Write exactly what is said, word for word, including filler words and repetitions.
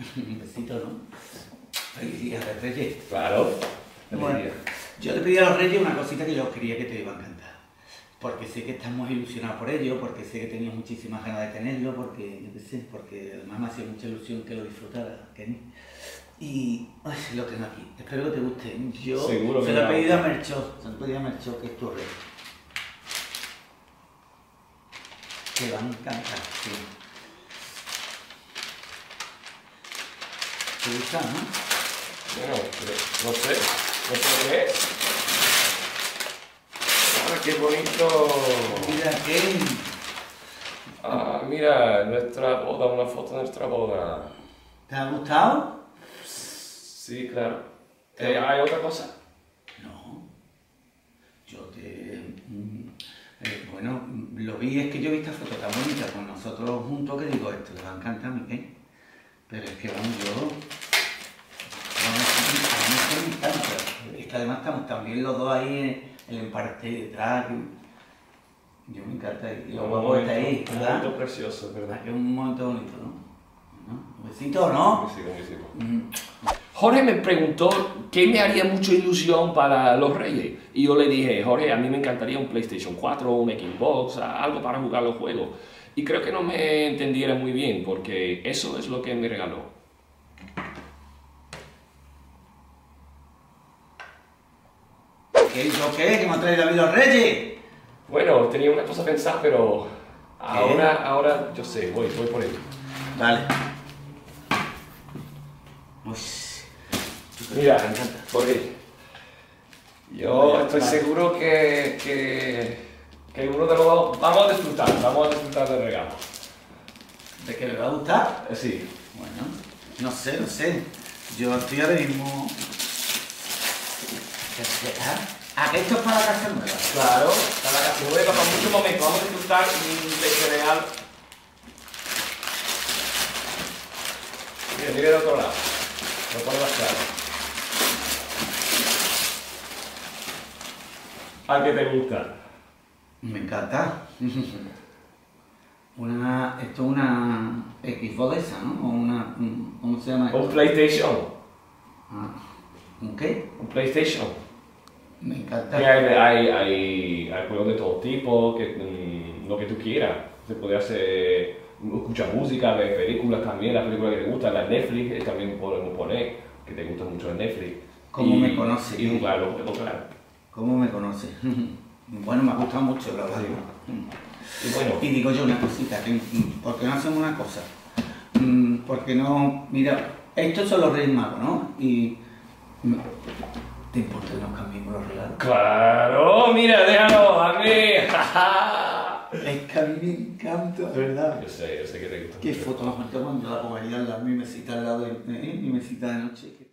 Un besito, ¿no? Feliz día de Reyes. Claro. Bueno, yo le pedí a los Reyes una cosita que yo creía que te iba a encantar. Porque sé que estás muy ilusionado por ello, porque sé que tenías muchísimas ganas de tenerlo, porque, yo qué sé, porque además me hacía mucha ilusión que lo disfrutara, Kenny. Y ay, lo tengo aquí, espero que te guste. Yo Seguro se que lo he me pedido a gusta. Merchó, se lo he pedido a Merchó, que es tu rey. Te va a encantar, sí. ¿Te gusta, no? Bueno, no sé, no sé qué es. Ah, qué bonito. Mira, Ken. Ah, mira, nuestra boda, una foto de nuestra boda. ¿Te ha gustado? Sí, claro. Eh, ¿Hay otra cosa? No. Yo te... mm, eh, bueno, lo vi, es que yo vi esta foto tan bonita con nosotros juntos que digo, esto le va a encantar a mi Ken. Pero es que vamos, yo... Vamos, a mí esto me encanta. Es que además estamos también los dos ahí en el emparte detrás. que- Yo me encanta. Y los huevos está ahí, Un ¿verdad? momento precioso, Ah, ¿verdad? que es un momento bonito, ¿no? ¿No? ¿Un besito, no? Sí, sí, sí. Mm. Jorge me preguntó qué me haría mucha ilusión para los Reyes. Y yo le dije, Jorge, a mí me encantaría un PlayStation cuatro, un Xbox, algo para jugar los juegos. Y creo que no me entendiera muy bien, porque eso es lo que me regaló. ¿Qué? ¿Yo qué? ¿Que me ha traído a mí los Reyes? Bueno, tenía una cosa pensada, pero ahora, ahora yo sé, voy, voy por ello. Vale. Uy. Mira, Me encanta. Jorge, yo estoy seguro que, que, que uno de los dos vamos a disfrutar, vamos a disfrutar del regalo. ¿De que le va a gustar? Eh, Sí. Bueno, no sé, no sé. Yo estoy ahora mismo... Ah, que esto es para la casa nueva. Claro, para la casa nueva, para muchos momentos, vamos a disfrutar de este regalo. Mira, mira de otro lado, lo pone más claro. ¿A qué te gusta? Me encanta. Una, esto es una Xbox de esa, ¿no? O una... un- ¿Cómo se llama? Un PlayStation, Ah, ¿un qué? un PlayStation. Me encanta. Y hay, hay, hay, hay juegos de todo tipo, que, mm, lo que tú quieras. Se puede hacer, escuchar música, ver películas también, las películas que te gustan, las Netflix, eh, también podemos poner, que te gusta mucho el Netflix. ¿Cómo Y- me conoces? Y jugar los juegos, claro. ¿Cómo me conoces? Bueno, me ha gustado mucho, la verdad. Y bueno, Y digo yo una cosita, que, mm, ¿por qué no hacemos una cosa? Mm, ¿Por qué no...? Mira, estos son los Reyes Magos, ¿no? Y... mm, ¿te importa que nos cambiemos los regalos? claro, mira, déjalo a mí. Es que a mí me encanta, ¿verdad? Yo sé, yo sé que te gusta. Qué mucho. foto más bonita cuando la pongo ahí al lado, mi mesita al lado de, ¿eh? mi mesita de noche.